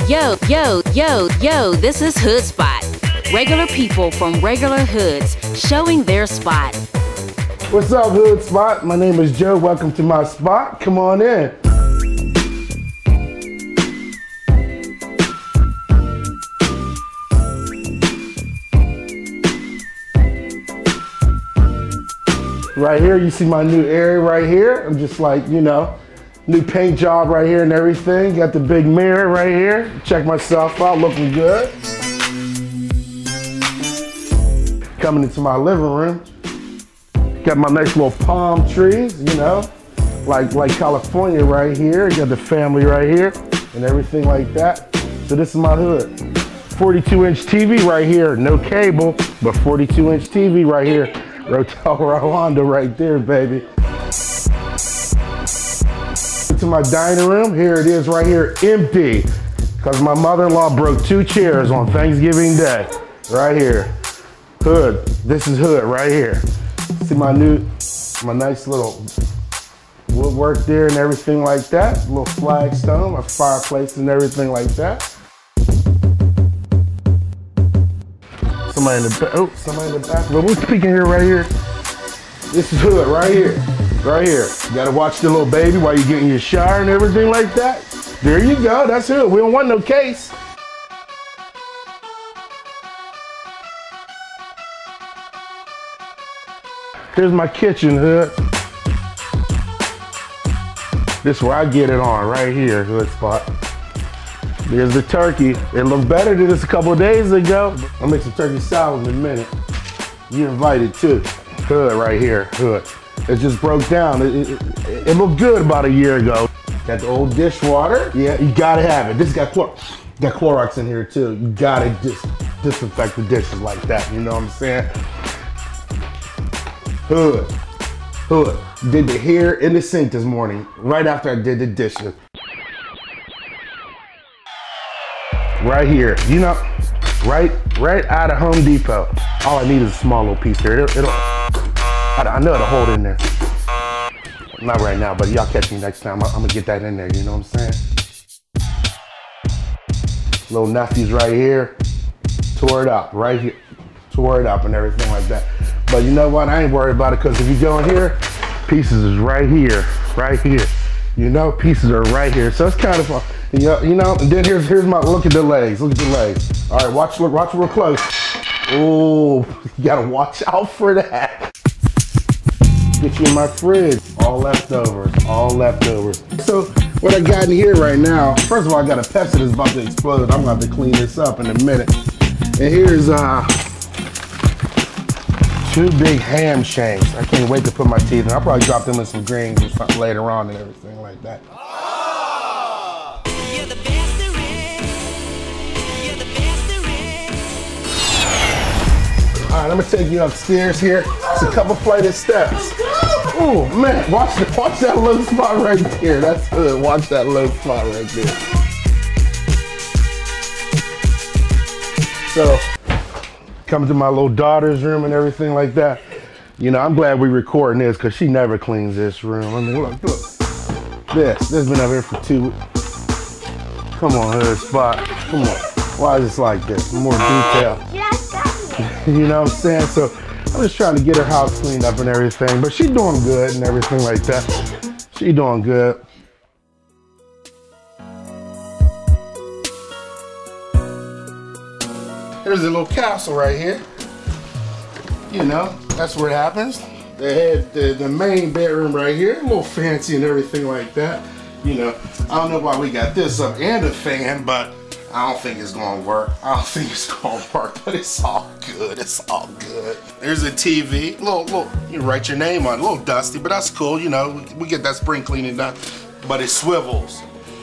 Yo, this is Hood Spot. Regular people from regular hoods showing their spot. What's up, Hood Spot? My name is Joe. Welcome to my spot. Come on in. Right here, you see my new area right here. I'm just like, you know, new paint job right here and everything. Got the big mirror right here. Check myself out, looking good. Coming into my living room. Got my nice little palm trees, you know, like California right here. Got the family right here and everything like that. So this is my hood. 42-inch TV right here, no cable, but 42-inch TV right here. Rotel Rolando right there, baby. To my dining room, here it is right here, empty. Because my mother-in-law broke 2 chairs on Thanksgiving Day. Right here. Hood, this is hood right here. See my nice little woodwork there and everything like that. A little flagstone, my fireplace and everything like that. Somebody in the back. Oh, somebody in the back. Well, we're speaking here right here. This is hood right here. Right here. You gotta watch the little baby while you're getting your shower and everything like that. There you go. That's hood. We don't want no case. Here's my kitchen, hood. This is where I get it on, right here, Hood Spot. There's the turkey. It looked better than this a couple of days ago. I'll make some turkey salad in a minute. You're invited too. Hood right here, hood. It just broke down. It looked good about a year ago. Got the old dishwater. Yeah, you gotta have it. This got Clorox in here too. You gotta disinfect the dishes like that. You know what I'm saying? Hood. Did the hair in the sink this morning, right after I did the dishes. Right here, you know, right out of Home Depot. All I need is a small little piece there. I know it'll hold in there. Not right now, but y'all catch me next time. I'm gonna get that in there, you know what I'm saying? Little nephews right here, tore it up, right here. Tore it up and everything like that. But you know what, I ain't worried about it, because if you go in here, pieces is right here. You know, pieces are right here. So it's kind of fun. You know, and then here's my, look at the legs. All right, watch real close. Oh, you gotta watch out for that. Get you in my fridge. All leftovers. So what I got in here right now, first of all, I got a Pepsi that's about to explode. I'm gonna have to clean this up in a minute. And here's 2 big ham shanks. I can't wait to put my teeth in. I'll probably drop them in some greens or something later on and everything like that. All right, I'm gonna take you upstairs here. It's a couple flight of steps. Oh man, watch that low spot right there. That's good. Watch that low spot right there. So, come to my little daughter's room and everything like that. You know, I'm glad we're recording this, because she never cleans this room. I mean, look. This has been over here for 2 weeks. Come on, Hood Spot. Come on. Why is this like this? More detail. You know what I'm saying? So I'm just trying to get her house cleaned up and everything, but she's doing good and everything like that. She's doing good. There's a little castle right here. You know, that's where it happens. They had the main bedroom right here, a little fancy and everything like that. You know, I don't know why we got this up and a fan, but I don't think it's gonna work. But it's all good. There's a TV, little, you write your name on it, a little dusty, but that's cool. You know, we get that spring cleaning done. But it swivels.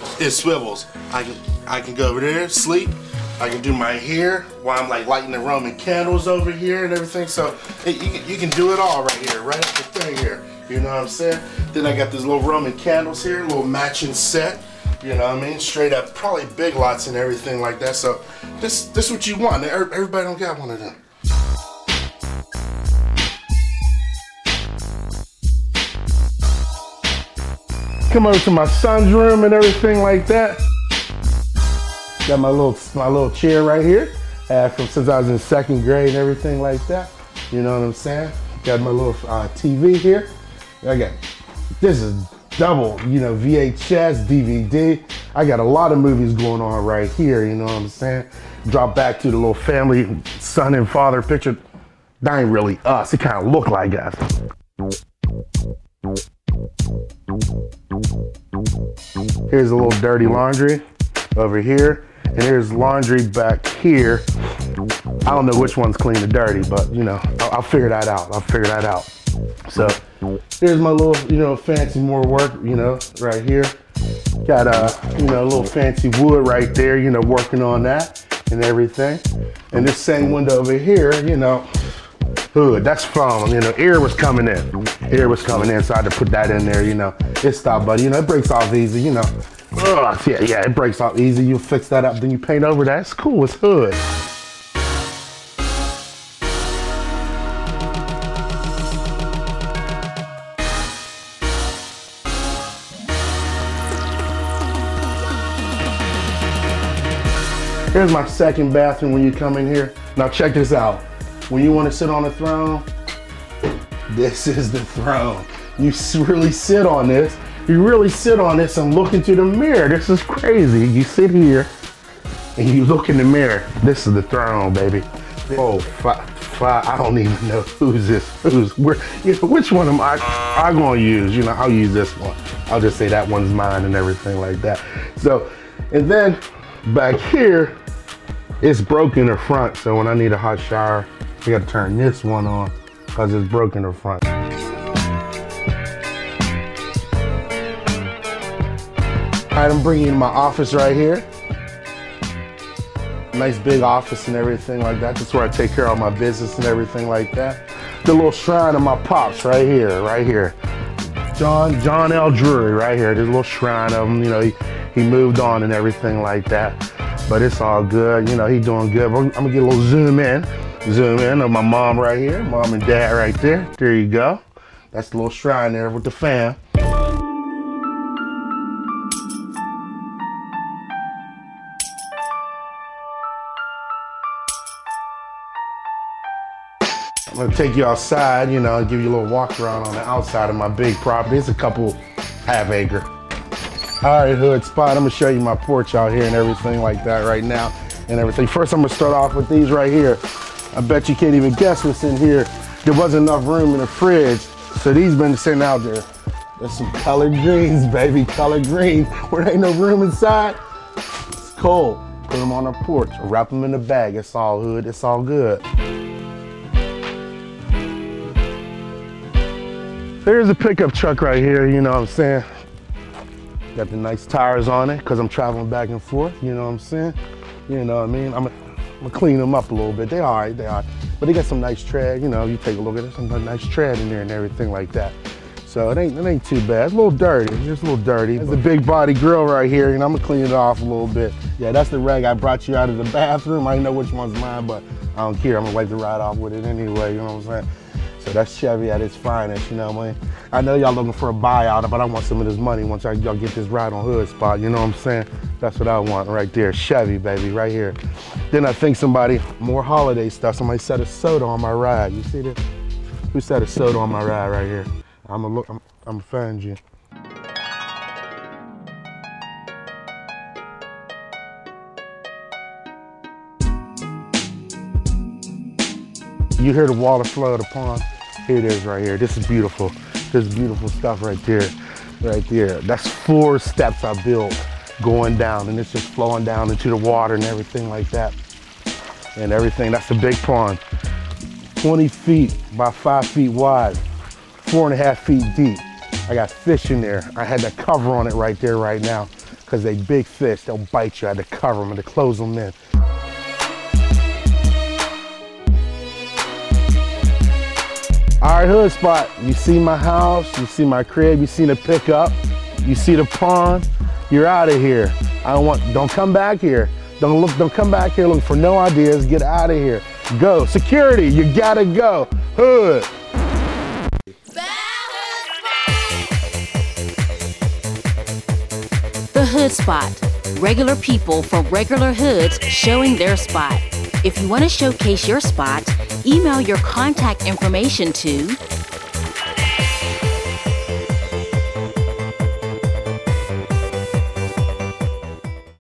I can go over there, sleep. I can do my hair while I'm like lighting the Roman candles over here and everything. So you can do it all right here, right at the thing here. You know what I'm saying? Then I got these little Roman candles here, little matching set. You know what I mean? Straight up, probably Big Lots and everything like that. So this is what you want. Everybody don't got one of them. Come over to my son's room and everything like that. Got my little chair right here. Had from since I was in 2nd grade and everything like that. You know what I'm saying? Got my little TV here. This is double, you know, VHS, DVD. I got a lot of movies going on right here, you know what I'm saying? Drop back to the little family, son and father picture. That ain't really us, it kind of look like us. Here's a little dirty laundry over here, and here's laundry back here. I don't know which one's clean or dirty, but you know, I'll figure that out. So here's my little, you know, fancy more work, you know, right here. Got you know, a little fancy wood right there, you know, working on that and everything. And this same window over here, you know, hood, that's foam. You know, air was coming in. So I had to put that in there, you know. It stopped, buddy. You know, it breaks off easy, you know. Ugh, yeah, it breaks off easy. You fix that up, then you paint over that. It's cool, it's hood. Here's my 2nd bathroom when you come in here. Now check this out. When you want to sit on the throne, this is the throne. You really sit on this. You really sit on this and look into the mirror. This is crazy. You sit here and you look in the mirror. This is the throne, baby. Oh, five. I don't even know who's this. Where? You know, which one am I gonna use? You know, I'll use this one. I'll just say that one's mine and everything like that. So, and then back here, it's broken in the front. So when I need a hot shower, I gotta turn this one on because it's broken in the front. All right, I'm bringing you to my office right here. Nice big office and everything like that. That's where I take care of my business and everything like that. The little shrine of my pops right here. John L. Drury right here. There's a little shrine of him. You know, he moved on and everything like that. But it's all good. You know, he's doing good. I'm gonna get a little zoom in of my mom right here, mom and dad right there. There you go. That's the little shrine there with the fam. I'm gonna take you outside, you know, give you a little walk around on the outside of my big property. It's a couple half acre. All right, hood spot. I'm gonna show you my porch out here and everything like that right now and everything. First, I'm gonna start off with these right here. I bet you can't even guess what's in here. There wasn't enough room in the fridge, so these been sitting out there. There's some collard greens, baby, collard greens. Where there ain't no room inside, it's cold. Put them on the porch, wrap them in a bag. It's all hood, it's all good. There's a pickup truck right here, you know what I'm saying? Got the nice tires on it because I'm traveling back and forth, you know what I'm saying? You know what I mean? I'm gonna clean them up a little bit. They all right. But they got some nice tread, you know, you take a look at it, some nice tread in there and everything like that. So it ain't too bad. It's a little dirty, just a little dirty. There's a big body grill right here, and I'm gonna clean it off a little bit. Yeah, that's the rag I brought you out of the bathroom. I know which one's mine, but I don't care. I'm gonna wipe the ride off with it anyway, you know what I'm saying? So that's Chevy at its finest, you know what I mean? I know y'all looking for a buyout, but I want some of this money once y'all get this ride on Hood Spot, you know what I'm saying? That's what I want right there, Chevy, baby, right here. Then I think more holiday stuff, somebody set a soda on my ride. You see this? Who set a soda on my ride right here? I'm gonna find you. You hear the water flow of the pond? Here it is right here. This is beautiful. This is beautiful stuff right there. Right there. That's 4 steps I built going down, and it's just flowing down into the water and everything like that. And everything, that's the big pond. 20 feet by 5 feet wide, 4.5 feet deep. I got fish in there. I had the cover on it right there right now because they big fish, they'll bite you. I had to cover them and to close them in. All right, Hood Spot, you see my house, you see my crib, you see the pickup, you see the pond, you're out of here. Don't come back here. Don't come back here looking for no ideas, get out of here. Go, security, you gotta go. Hood. The Hood Spot. Regular people from regular hoods showing their spot. If you want to showcase your spot, email your contact information to